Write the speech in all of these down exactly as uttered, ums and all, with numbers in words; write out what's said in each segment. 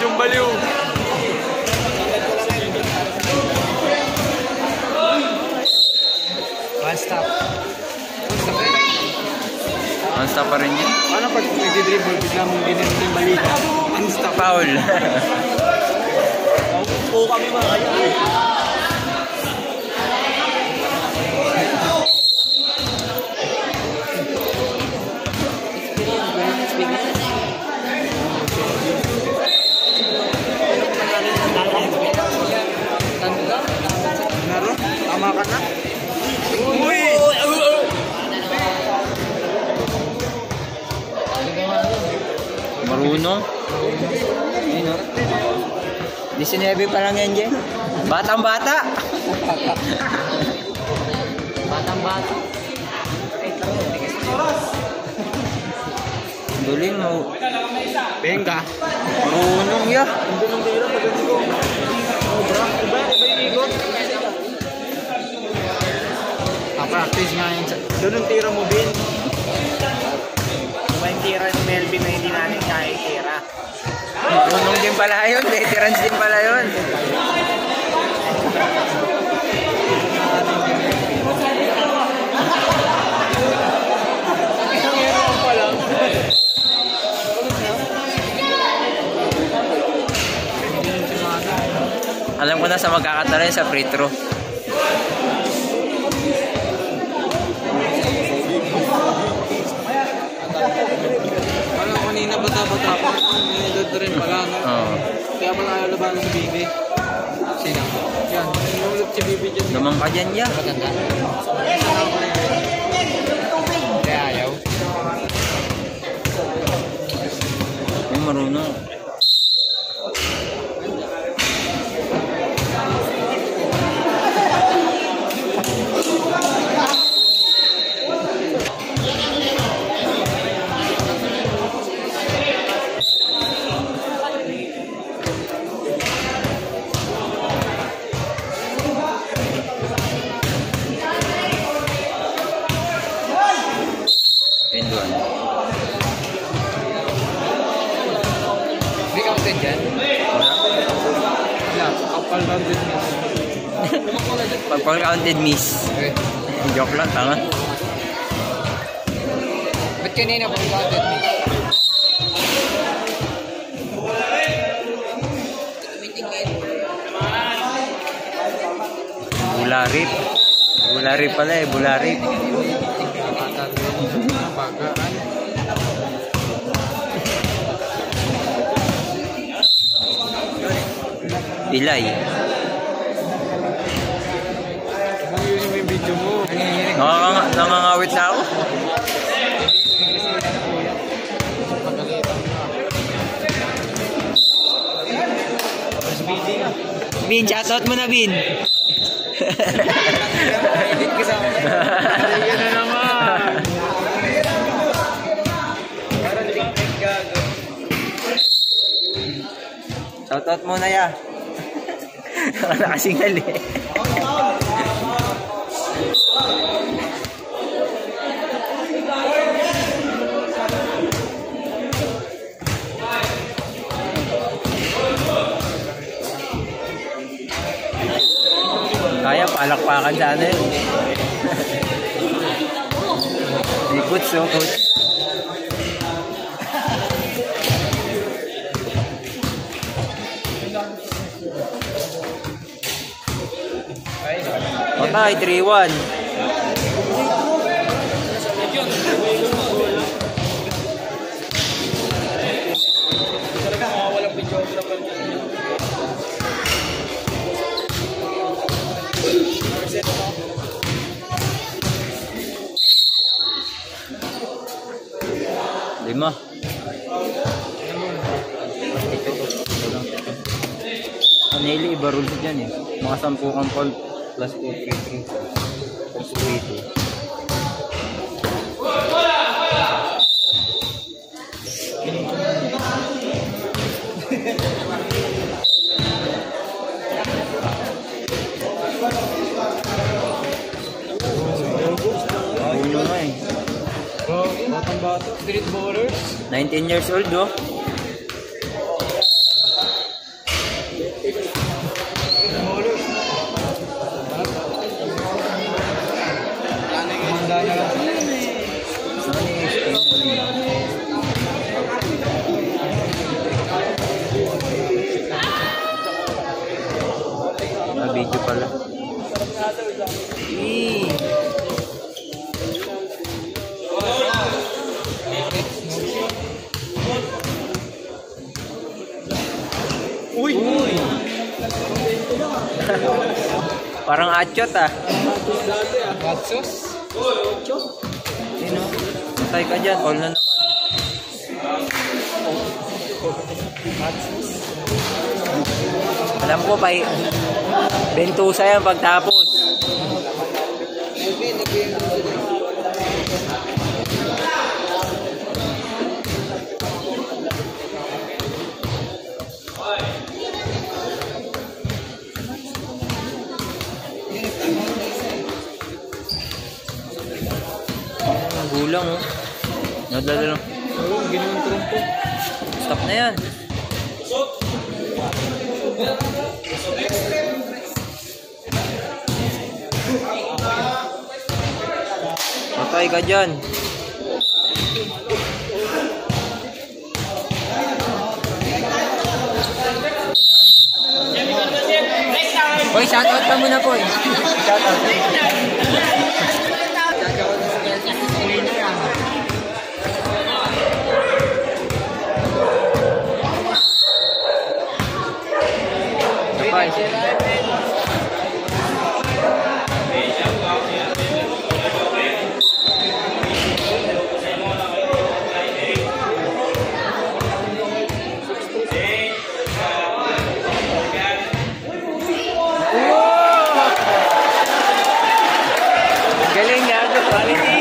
Bidyong baliw. One stop. One stop pa rin yun. Ano pag nag-dribble, bigla mong ginito yung balita? One stop. Foul. Oo kami mga kaya. Tama ka na? Uy! Marunong. Ayun o. nineteen pa lang yan, Jen. Batang bata. Batang bata. Duling mo. Benga. Marunong ya. Hindi nang tira, pagod ko. Iba, iba yung ikot. Practice nga yun. Doon ang tira mo, Bin. Iba yung tira ni Melvin na hindi namin kaya tira. Marunong din pala yun. Veterans din pala yun. Alam ko na sa magkakatalo sa free throw. Parang kanina bata-bata pa. Minidod rin pala. Oo. Kaya pala ayaw labanan si Bibi. Sino? Yan. Nulog si Bibi dyan. Lumang ka dyan ya. Maganda. Kaya ayaw. Yung marunong. Pinduan. Hindi counted dyan? Wala. Kapal lang din. Pag-counted miss. Okay. Joke lang, tanga. Ba't kanina pag counted me? Bularip. Bularip pala eh, bularip. Bagaan. Pilay. Kung yun yung video mo. Nakaka nakangawit na ako. Bin, shoutout mo na, Bin. Edit ka sa akin. Kaya na naman. Parang lik-lik gago. Shoutout mo na ya. Nakasingal eh. Kaya palakpakan sa ano yun. Di coach, so coach. Patay, three one. Lima. Aneli, iba rules dyan eh. Mga sampu kang call plus two, three, three. Plus three, two. Uno na eh. Batang bata. Street ballers. nineteen years old oh. Uy! Uy! Parang achot ah. Hot sauce? Sino? Patay ka dyan. All na naman. Alam ko pa bentusa yan pagtapos. Ang gulang oh. Nadala lang. Oo, ginawang trumpo. Stop na yan. Patay ka dyan. Boy, shoutout ka muna po. Shoutout. Galing nga, quality.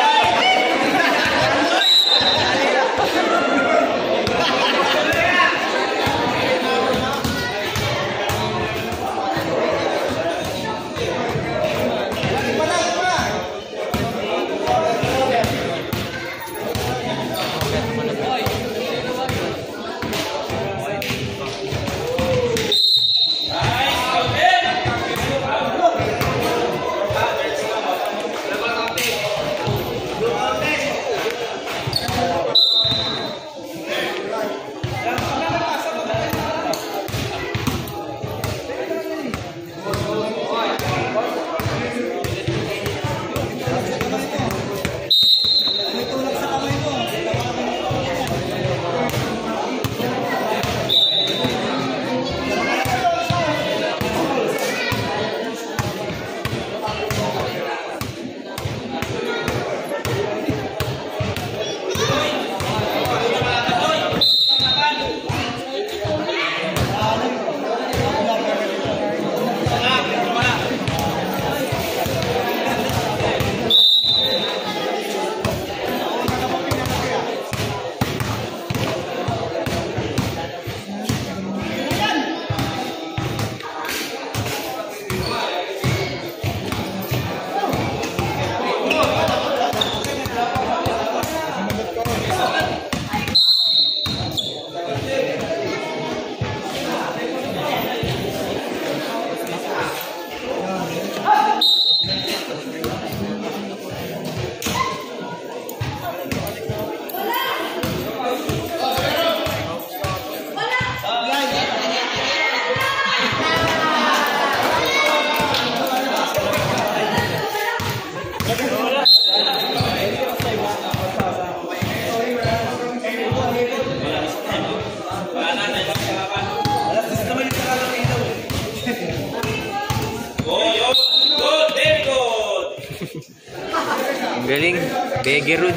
Galing, Begerud.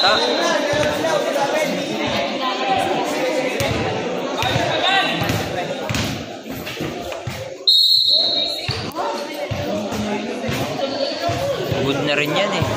Ah. Good na rin yan eh.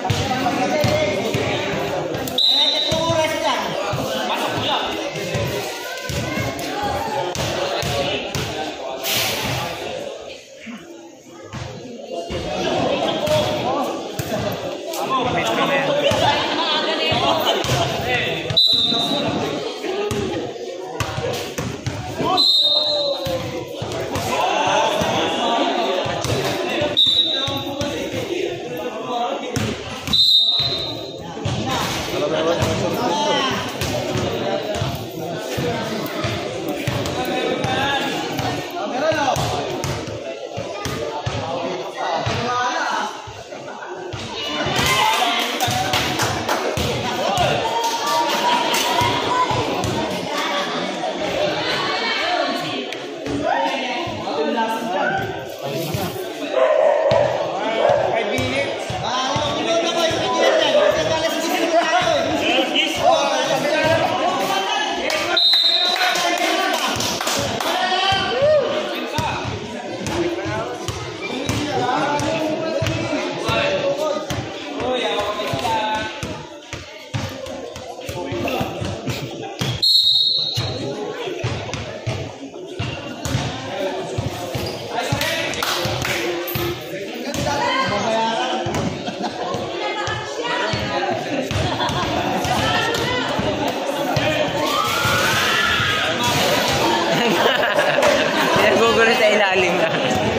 Nagugulo sa ilalim na.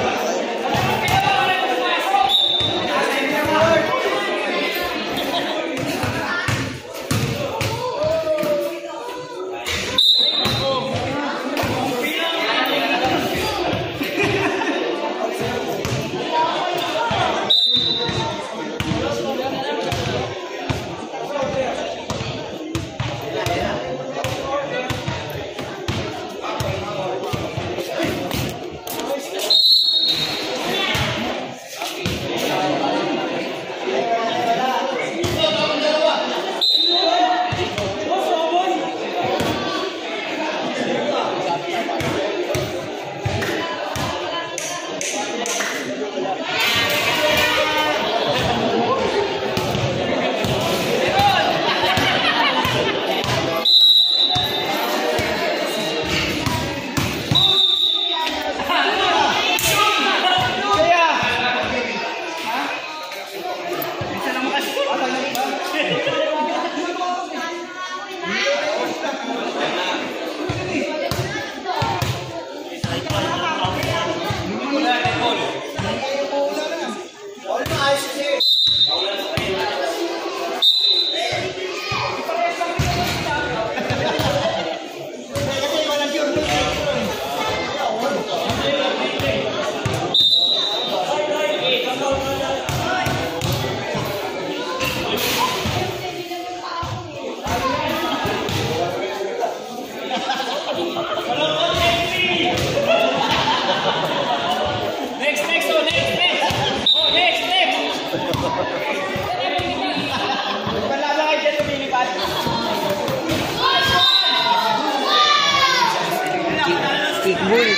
Kickball.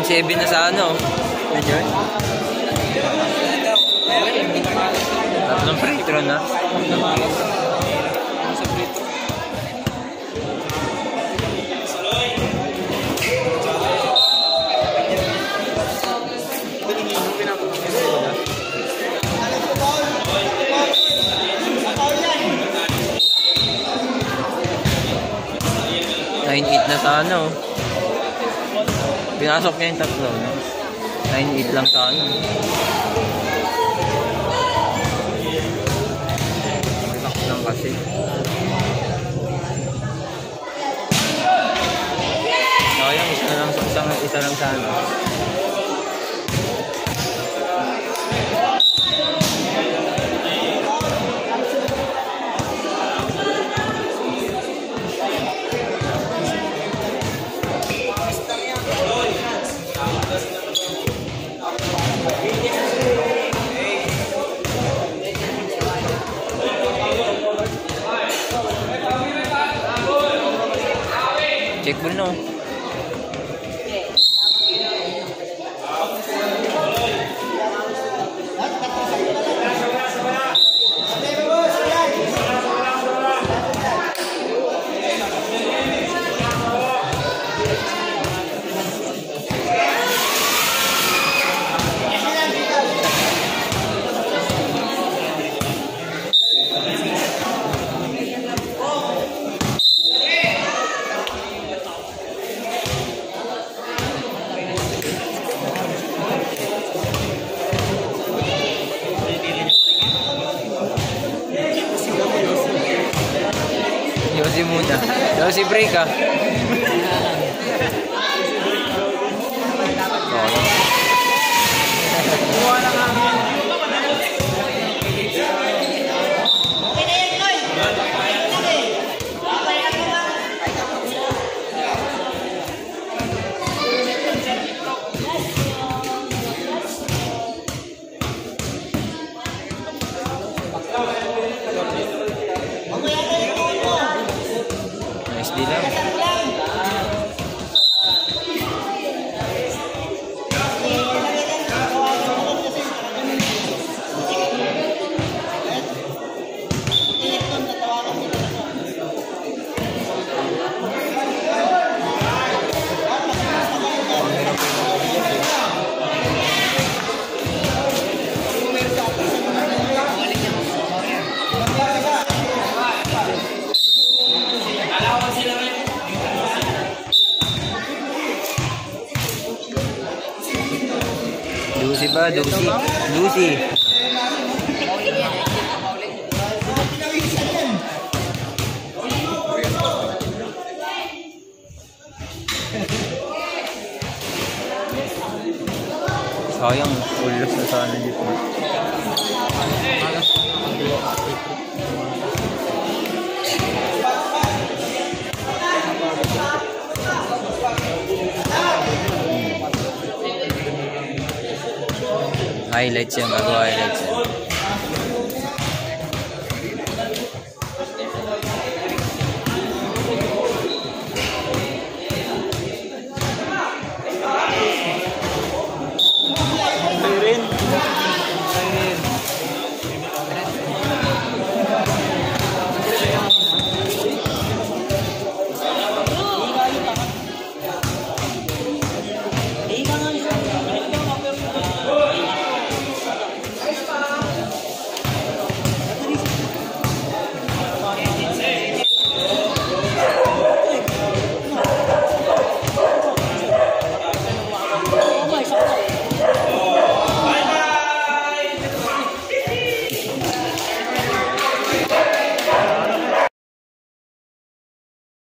seven na sa ano. Medyo. Tatlong free throw na. nine eight na sa ano. Pinasok niya yung tatlo. nine eight lang sa ano. Relax lang kasi. Sayang, isa lang, isang, isa lang sa ano. Check mo no. Yosi muna. Yosi break ah. Nice di lang. Lucy ba? Lucy. Lucy. Sayang, ulos na sana dito. Highlights yan, bago highlights yan.